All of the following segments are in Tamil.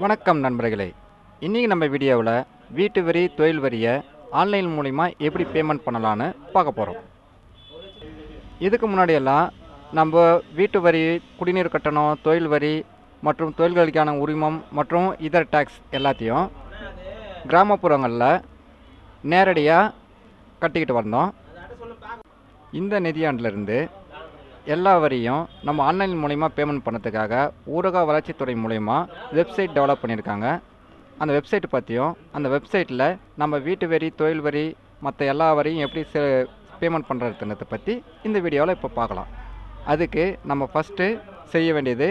வணக்கம் நண்பர்களே. இன்றைக்கி நம்ம வீடியோவில் வீட்டு வரி தொழில் வரியை ஆன்லைன் மூலிமா எப்படி பேமெண்ட் பண்ணலான்னு பார்க்க போகிறோம். இதுக்கு முன்னாடியெல்லாம் நம்ம வீட்டு வரி, குடிநீர் கட்டணம், தொழில் வரி மற்றும் தொழில்களுக்கான உரிமம் மற்றும் இதர் டேக்ஸ் எல்லாத்தையும் கிராமப்புறங்களில் நேரடியாக கட்டிக்கிட்டு வந்தோம். இந்த நிதியாண்டிலிருந்து எல்லா வரியும் நம்ம ஆன்லைன் மூலிமா பேமெண்ட் பண்ணுறதுக்காக ஊரக வளர்ச்சித்துறை மூலிமா வெப்சைட் டெவலப் பண்ணியிருக்காங்க. அந்த வெப்சைட் பற்றியும் அந்த வெப்சைட்டில் நம்ம வீட்டு வரி, தொழில் வரி, மற்ற எல்லா வரியும் எப்படி பேமெண்ட் பண்ணுறதுன்றதை பற்றி இந்த வீடியோவில் இப்போ பார்க்கலாம். அதுக்கு நம்ம ஃபஸ்ட்டு செய்ய வேண்டியது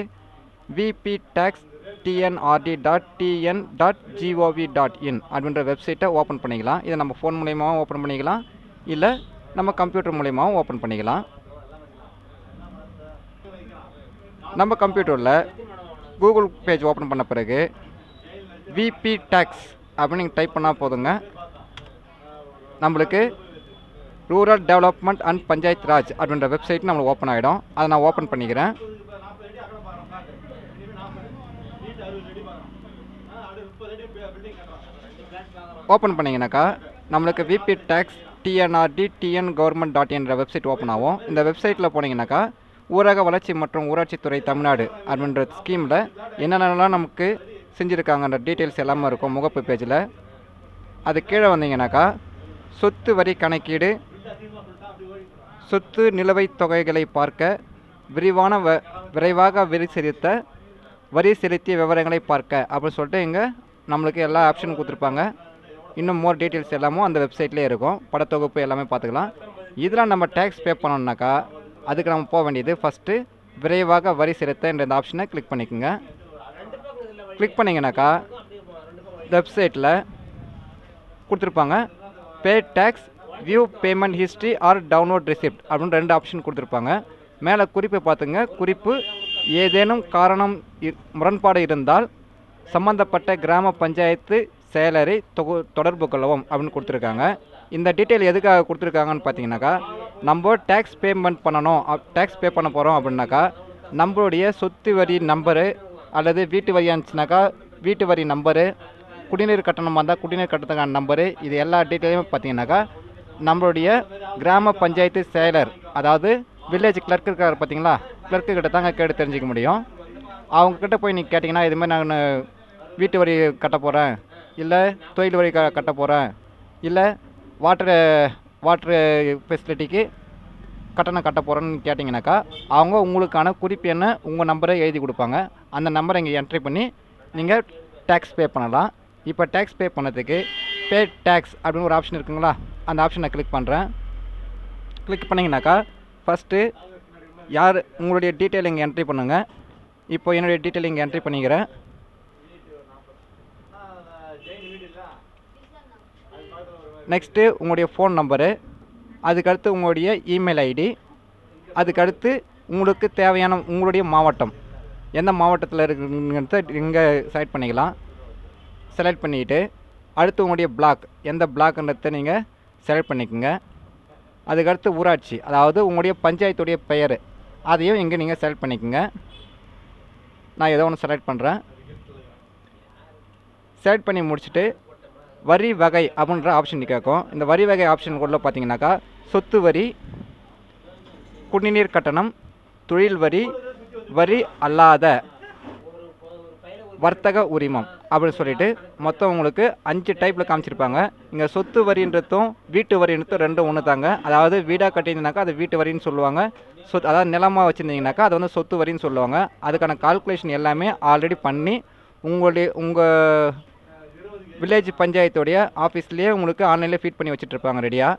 vptax.tnrd.tn.gov.in அப்படின்ற வெப்சைட்டை ஓப்பன் பண்ணிக்கலாம். இதை நம்ம ஃபோன் மூலியமாகவும் ஓப்பன் பண்ணிக்கலாம், இல்லை நம்ம கம்ப்யூட்டர் மூலியமாகவும் ஓப்பன் பண்ணிக்கலாம். நம்ம கம்ப்யூட்டரில் கூகுள் பேஜ் ஓப்பன் பண்ண பிறகு vptax அப்படின்னு நீங்கள் டைப் பண்ணால் போதுங்க. நம்மளுக்கு rural development and panchayat raj அப்படின்ற வெப்சைட் நம்மளுக்கு ஓப்பன் ஆகிடும். அதை நான் ஓப்பன் பண்ணிக்கிறேன். ஓப்பன் பண்ணிங்கனாக்கா நம்மளுக்கு vptax.tnrd.tn.gov.in வெப்சைட் ஓப்பன் ஆகும். இந்த வெப்சைட்டில் போனீங்கன்னாக்கா ஊரக வளர்ச்சி மற்றும் ஊராட்சித்துறை தமிழ்நாடு அப்படின்ற ஸ்கீமில் என்னென்னலாம் நமக்கு செஞ்சுருக்காங்கன்ற டீட்டெயில்ஸ் எல்லாமே இருக்கும் முகப்பு பேஜில். அது கீழே வந்தீங்கன்னாக்கா சொத்து வரி கணக்கீடு, சொத்து நிலுவைத் தொகைகளை பார்க்க, விரைவாக வரி செலுத்திய விவரங்களை பார்க்க அப்படின்னு சொல்லிட்டு இங்கே நம்மளுக்கு எல்லா ஆப்ஷனும் கொடுத்துருப்பாங்க. இன்னும் மோர் டீட்டெயில்ஸ் எல்லாமும் அந்த வெப்சைட்லேயே இருக்கும். படத்தொகுப்பு எல்லாமே பார்த்துக்கலாம். இதில் நம்ம டேக்ஸ் பே பண்ணோம்னாக்கா அதுக்கு நம்ம போக வேண்டியது ஃபஸ்ட்டு விரைவாக வரி செலுத்த என்ற இந்த ஆப்ஷனை கிளிக் பண்ணிக்கோங்க. கிளிக் பண்ணிங்கனாக்கா வெப்சைட்டில் கொடுத்துருப்பாங்க pay tax, view payment history or download receipt அப்படின்னு ரெண்டு ஆப்ஷன் கொடுத்துருப்பாங்க. மேலே குறிப்பை பார்த்துங்க. குறிப்பு ஏதேனும் காரணம் முரண்பாடு இருந்தால் சம்பந்தப்பட்ட கிராம பஞ்சாயத்து செயலரை தொடர்பு கொள்ளவும் அப்படின்னு கொடுத்துருக்காங்க. இந்த டீட்டெயில் எதுக்காக கொடுத்துருக்காங்கன்னு பார்த்தீங்கன்னாக்கா நம்ம டேக்ஸ் பேமெண்ட் பண்ணணும், டேக்ஸ் பே பண்ண போகிறோம் அப்படின்னாக்கா நம்மளுடைய சொத்து வரி நம்பரு அல்லது வீட்டு வரி இருந்துச்சுனாக்கா வீட்டு வரி நம்பரு, குடிநீர் கட்டணமாக இருந்தால் குடிநீர் கட்டணத்துக்கான நம்பரு, இது எல்லா டீட்டெயிலுமே பார்த்தீங்கன்னாக்கா நம்மளுடைய கிராம பஞ்சாயத்து செயலர், அதாவது வில்லேஜ் கிளர்க் இருக்கார் பார்த்தீங்களா, கிளர்க்கு கிட்ட தாங்க கேட்டு தெரிஞ்சிக்க முடியும். அவங்கக்கிட்ட போய் நீங்கள் கேட்டிங்கன்னா இதுமாதிரி நான் வீட்டு வரி கட்ட போகிறேன், இல்லை தொழில் வரி கட்ட போகிறேன், இல்லை வாட்ரு ஃபெசிலிட்டிக்கு கட்டணம் கட்ட போகிறேன்னு கேட்டிங்கனாக்கா அவங்க உங்களுக்கான குறிப்பு என்ன உங்கள் நம்பரை எழுதி கொடுப்பாங்க. அந்த நம்பரை இங்கே என்ட்ரி பண்ணி நீங்கள் டேக்ஸ் பே பண்ணலாம். இப்போ டேக்ஸ் பே பண்ணதுக்கு பே டேக்ஸ் அப்படின்னு ஒரு ஆப்ஷன் இருக்குங்களா, அந்த ஆப்ஷனை கிளிக் பண்ணுறேன். கிளிக் பண்ணிங்கனாக்கா ஃபஸ்ட்டு யார் உங்களுடைய டீட்டெயில் இங்கே என்ட்ரி பண்ணுங்கள். இப்போ என்னுடைய டீட்டெயில் இங்கே என்ட்ரி பண்ணிக்கிறேன். நெக்ஸ்ட்டு உங்களுடைய ஃபோன் நம்பரு, அதுக்கடுத்து உங்களுடைய இமெயில் ஐடி, அதுக்கடுத்து உங்களுக்கு தேவையான உங்களுடைய மாவட்டம், எந்த மாவட்டத்தில் இருக்குங்கிறத இங்கே செலக்ட் பண்ணிக்கலாம். செலக்ட் பண்ணிவிட்டு அடுத்து உங்களுடைய பிளாக், எந்த பிளாக்ன்றதை நீங்கள் செலக்ட் பண்ணிக்கோங்க. அதுக்கடுத்து ஊராட்சி, அதாவது உங்களுடைய பஞ்சாயத்துடைய பெயர், அதையும் இங்கே நீங்கள் செலக்ட் பண்ணிக்கோங்க. நான் ஏதோ ஒன்று செலக்ட் பண்ணுறேன். செலக்ட் பண்ணி முடிச்சுட்டு வரி வகை அப்படின்ற ஆப்ஷன் கேட்கும். இந்த வரி வகை ஆப்ஷனுக்குள்ளே பார்த்தீங்கன்னாக்கா சொத்து வரி, குடிநீர் கட்டணம், தொழில் வரி, வரி அல்லாத வர்த்தக உரிமம் அப்படின்னு சொல்லிட்டு மொத்தம் உங்களுக்கு 5 டைப்பில் காமிச்சிருப்பாங்க. இங்கே சொத்து வரின்றதும் வீட்டு வரின்றதும் ரெண்டும் ஒன்று தாங்க. அதாவது வீடாக கட்டியிருந்தாக்கா அது வீட்டு வரின்னு சொல்லுவாங்க. அதாவது நிலமாக வச்சுருந்தீங்கனாக்கா அது வந்து சொத்து வரின்னு சொல்லுவாங்க. அதுக்கான கால்குலேஷன் எல்லாமே ஆல்ரெடி பண்ணி உங்கள் வில்லேஜ் பஞ்சாயத்துடைய ஆஃபீஸ்லேயே உங்களுக்கு ஆன்லைனில் ஃபீட் பண்ணி வச்சுட்ருப்பாங்க ரெடியாக.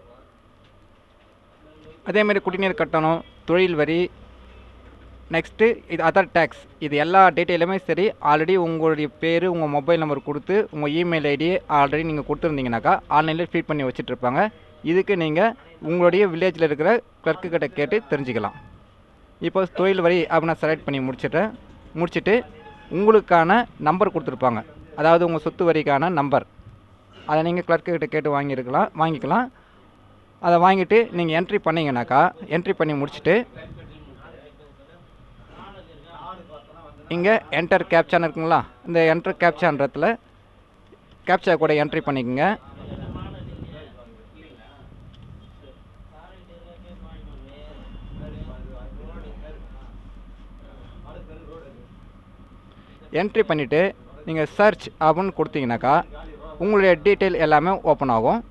அதேமாதிரி குடிநீர் கட்டணம், தொழில் வரி, நெக்ஸ்ட்டு இது அதர் டேக்ஸ், இது எல்லா டீட்டெயிலுமே சரி ஆல்ரெடி உங்களுடைய பேர், உங்கள் மொபைல் நம்பர் கொடுத்து உங்கள் இமெயில் ஐடி ஆல்ரெடி நீங்கள் கொடுத்துருந்தீங்கனாக்கா ஆன்லைனில் ஃபீட் பண்ணி வச்சுட்ருப்பாங்க. இதுக்கு நீங்கள் உங்களுடைய வில்லேஜில் இருக்கிற கிளர்க்குக்கிட்ட கேட்டு தெரிஞ்சுக்கலாம். இப்போ தொழில் வரி அப்படின்னு செலக்ட் பண்ணி முடிச்சுட்டு உங்களுக்கான நம்பர் கொடுத்துருப்பாங்க, அதாவது உங்கள் சொத்து வரிக்கான நம்பர், அதை நீங்கள் கிளர்க்குக்கிட்ட கேட்டு வாங்கிக்கலாம். அதை வாங்கிட்டு நீங்கள் என்ட்ரி பண்ணிங்கனாக்கா என்ட்ரி பண்ணி முடிச்சுட்டு இங்கே என்டர் கேப்சான்னு இருக்குங்களா, இந்த என்டர் கேப்சான்றதுல கேப்சா கூட என்ட்ரி பண்ணிக்கோங்க. என்ட்ரி பண்ணிவிட்டு நீங்கள் சர்ச் அப்படின்னு கொடுத்தீங்கன்னாக்கா உங்களுடைய டீட்டெயில் எல்லாமே ஓப்பன் ஆகும்.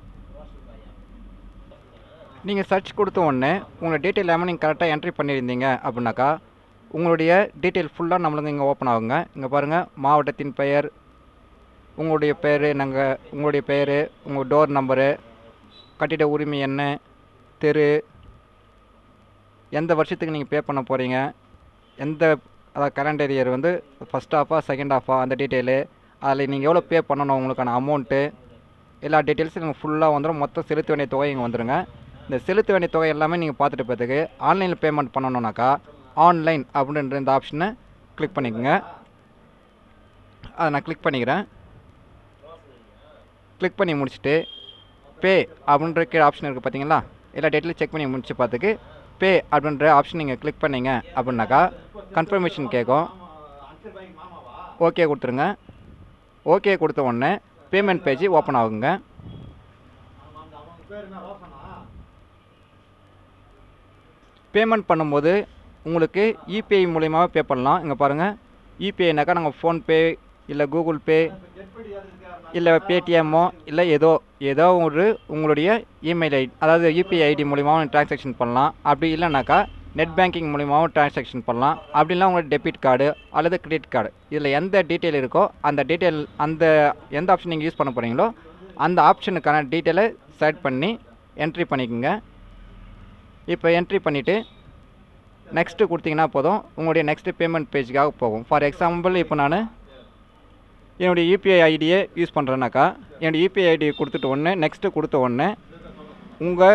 நீங்கள் சர்ச் கொடுத்த உடனே உங்களுடைய டீட்டெயில் எல்லாமே நீங்கள் கரெக்டாக என்ட்ரி பண்ணியிருந்தீங்க அப்படின்னாக்கா உங்களுடைய டீட்டெயில் ஃபுல்லாக நம்மளுக்கு இங்கே ஓப்பன் ஆகுங்க. இங்கே பாருங்கள், மாவட்டத்தின் பெயர், உங்களுடைய பேர், உங்களுடைய பேர், உங்கள் டோர் நம்பரு, கட்டிட உரிமை என்ன, தெரு, எந்த வருஷத்துக்கு நீங்கள் பே பண்ண போகிறீங்க, எந்த அதாவது கரண்ட் இயர் வந்து ஃபஸ்ட் ஹாஃபா செகண்ட் ஹாஃபா அந்த டீட்டெயிலு, அதில் நீங்கள் எவ்வளோ பே பண்ணணும், உங்களுக்கான அமௌண்ட்டு, எல்லா டீட்டெயில்ஸும் நீங்கள் ஃபுல்லாக வந்துடும். மொத்தம் செலுத்த வேண்டிய தொகை இங்கே வந்துடுங்க. இந்த செலுத்த வேண்டிய தொகை எல்லாமே நீங்கள் பார்த்துட்டு போகிறதுக்கு ஆன்லைனில் பேமெண்ட் பண்ணணுன்னாக்கா ஆன்லைன் அப்படின்ற இந்த ஆப்ஷனை கிளிக் பண்ணிக்கோங்க. அதை நான் கிளிக் பண்ணிக்கிறேன். கிளிக் பண்ணி முடிச்சுட்டு பே அப்படின்ற கீழே ஆப்ஷன் இருக்குது பார்த்தீங்களா, எல்லா டீட்டெயிலும் செக் பண்ணி முடிச்சு பார்த்துக்கு பே அப்படின்ற ஆப்ஷன் நீங்கள் கிளிக் பண்ணிங்க அப்படின்னாக்கா கன்ஃபர்மேஷன் கேட்கும். ஓகே கொடுத்துருங்க. ஓகே கொடுத்த உடனே பேமெண்ட் பேஜ் ஓப்பன் ஆகுங்க. பேமெண்ட் பண்ணும்போது உங்களுக்கு யூபிஐ மூலியமாக பே பண்ணலாம். இங்கே பாருங்கள், யூபிஐனாக்கா நாங்கள் ஃபோன்பே இல்லை கூகுள் பே இல்லை பேடிஎம்மோ இல்லை ஏதோ ஒரு உங்களுடைய இமெயில் ஐடி, அதாவது யூபிஐ ஐடி மூலியமாகவும் ட்ரான்சாக்ஷன் பண்ணலாம். அப்படி இல்லைனாக்கா நெட் பேங்கிங் மூலியமாகவும் ட்ரான்சாக்ஷன் பண்ணலாம். அப்படின்னா உங்களுக்கு டெபிட் கார்டு அல்லது கிரெடிட் கார்டு, இதில் எந்த டீட்டெயில் இருக்கோ அந்த டீட்டெயில், அந்த எந்த ஆப்ஷன் நீங்கள் யூஸ் பண்ண போகிறீங்களோ அந்த ஆப்ஷனுக்கான டீட்டெயிலை செலக்ட் பண்ணி என்ட்ரி பண்ணிக்கோங்க. இப்போ என்ட்ரி பண்ணிவிட்டு நெக்ஸ்ட்டு கொடுத்தீங்கன்னா போதும், உங்களுடைய நெக்ஸ்ட்டு பேமெண்ட் பேஜுக்காக போகும். ஃபார் எக்ஸாம்பிள் இப்போ நான் என்னுடைய யூபிஐ ஐடியை யூஸ் பண்ணுறேன்னாக்கா என்னுடைய யூபிஐ ஐடியை கொடுத்துட்டு ஒன்று நெக்ஸ்ட்டு கொடுத்த உடனே உங்கள்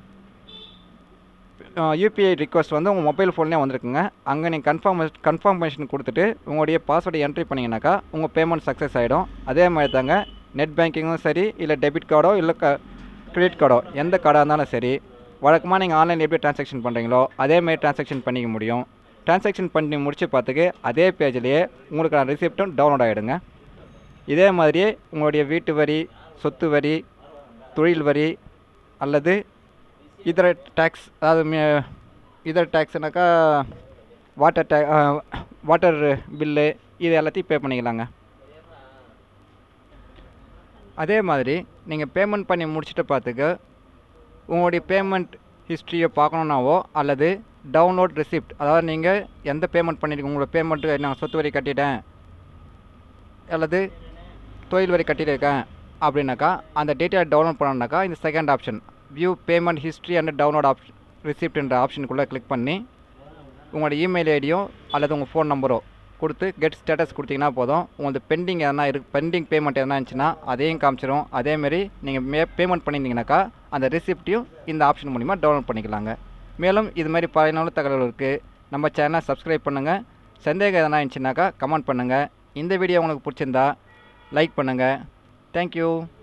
யூபிஐ ரிக்வஸ்ட் வந்து உங்கள் மொபைல் ஃபோன்லேயே வந்திருக்குங்க. அங்கே நீங்கள் கன்ஃபர்மேஷன் கொடுத்துட்டு உங்களுடைய பாஸ்வேர்டை என்ட்ரி பண்ணிங்கனாக்கா உங்கள் பேமெண்ட் சக்ஸஸ் ஆகிடும். அதே மாதிரி தாங்க நெட் பேங்கிங்கும் சரி, இல்லை டெபிட் கார்டோ இல்லை கிரெடிட் கார்டோ எந்த கார்டாக இருந்தாலும் சரி, வழக்கமாக நீங்கள் ஆன்லைன் எப்படி ட்ரான்சாக்ஷன் பண்ணுறீங்களோ அதேமாதிரி ட்ரான்சாக்ஷன் பண்ணிக்க முடியும். ட்ரான்சாக்ஷன் பண்ணி முடிச்சு பார்த்துக்கு அதே பேஜ்லேயே உங்களுக்கான ரிசிப்ட்டும் டவுன்லோட் ஆகிடுங்க. இதே மாதிரியே உங்களுடைய வீட்டு வரி, சொத்து வரி, தொழில் வரி அல்லது இதர டேக்ஸ், அதாவது இதர டேக்ஸ்னாக்கா வாட்டர் பில்லு, இது எல்லாத்தையும் பே பண்ணிக்கலாங்க. அதே மாதிரி நீங்கள் பேமெண்ட் பண்ணி முடிச்சுட்டு பார்த்துக்க உங்களுடைய பேமெண்ட் ஹிஸ்ட்ரியை பார்க்கணுன்னாவோ அல்லது டவுன்லோட் ரிசிப்ட், அதாவது நீங்கள் எந்த பேமெண்ட் பண்ணியிருக்கீங்க, உங்களோட பேமெண்ட்டு நான் சொத்து வரி கட்டிட்டேன் அல்லது தொழில் வரி கட்டியிருக்கேன் அப்படின்னாக்கா அந்த டீட்டெயில் டவுன்லோட் பண்ணணுன்னாக்கா இந்த second option view payment history and download receipt என்ற ஆப்ஷனுக்குள்ளே கிளிக் பண்ணி உங்களோட இமெயில் ஐடியோ அல்லது உங்கள் ஃபோன் நம்பரோ கொடுத்து கெட் ஸ்டேட்டஸ் கொடுத்தீங்கன்னா போதும். உங்களுக்கு பெண்டிங் எதனா பெண்டிங் பேமெண்ட் எதனா இருந்துச்சுன்னா அதையும் காமிச்சிடும். அதேமாரி நீங்கள் பேமெண்ட் பண்ணியிருந்தீங்கன்னாக்கா அந்த ரிசிப்டையும் இந்த ஆப்ஷன் மூலிமா டவுன்லோட் பண்ணிக்கலாங்க. மேலும் இது மாதிரி பயனுள்ள தகவல்களுக்கு நம்ம சேனலை சப்ஸ்கிரைப் பண்ணுங்கள். சந்தேகம் எதனா இருந்துச்சுன்னாக்கா கமெண்ட் பண்ணுங்கள். இந்த வீடியோ உங்களுக்கு பிடிச்சிருந்தா லைக் பண்ணுங்கள். தேங்க்யூ.